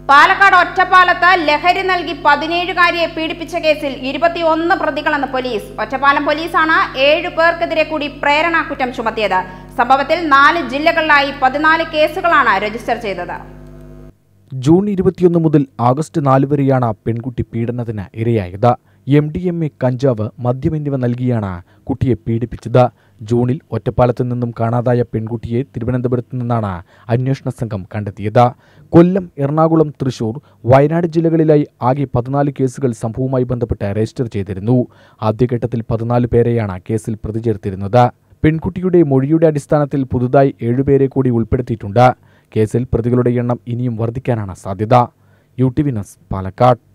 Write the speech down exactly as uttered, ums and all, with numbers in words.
പാലക്കാട് ഒറ്റപ്പാലത്ത് ലഹരി നൽകി പതിനേഴുകാരിയെ പീഡിപ്പിച്ച കേസിൽ ഇരുപത്തിയൊന്ന് പ്രതികളെന്ന് പോലീസ്. ഒറ്റപ്പാലം പോലീസാണ് ഏഴു പേർക്കെതിരെ കൂടി പ്രേരണാ കുറ്റം ചുമത്തിയത്. സംഭവത്തിൽ നാല് ജില്ലകളിലായി പതിനാല് കേസുകളാണ് രജിസ്റ്റർ ചെയ്തത്. ജൂൺ ഇരുപത്തിയൊന്ന് മുതൽ ആഗസ്റ്റ് നാല് വരെയാണ് പെൺകുട്ടി പീഡനത്തിന് ഇരയായത്. എം ഡി എം എ, കഞ്ചാവ്, മദ്യം എന്നിവ നൽകിയാണ് കുട്ടിയെ പീഡിപ്പിച്ചത്. ജൂണിൽ ഒറ്റപ്പാലത്ത് നിന്നും കാണാതായ പെൺകുട്ടിയെ തിരുവനന്തപുരത്ത് നിന്നാണ് അന്വേഷണ സംഘം കണ്ടെത്തിയത്. കൊല്ലം, എറണാകുളം, തൃശൂർ, വയനാട് ജില്ലകളിലായി ആകെ പതിനാല് കേസുകൾ സംഭവവുമായി ബന്ധപ്പെട്ട് രജിസ്റ്റർ ചെയ്തിരുന്നു. ആദ്യഘട്ടത്തിൽ പതിനാല് പേരെയാണ് കേസിൽ പ്രതി ചേർത്തിരുന്നത്. പെൺകുട്ടിയുടെ മൊഴിയുടെ അടിസ്ഥാനത്തിൽ പുതുതായി ഏഴുപേരെ കൂടി ഉൾപ്പെടുത്തിയിട്ടുണ്ട്. കേസിൽ പ്രതികളുടെ എണ്ണം ഇനിയും വർദ്ധിക്കാനാണ് സാധ്യത. U T V news, Palakkad.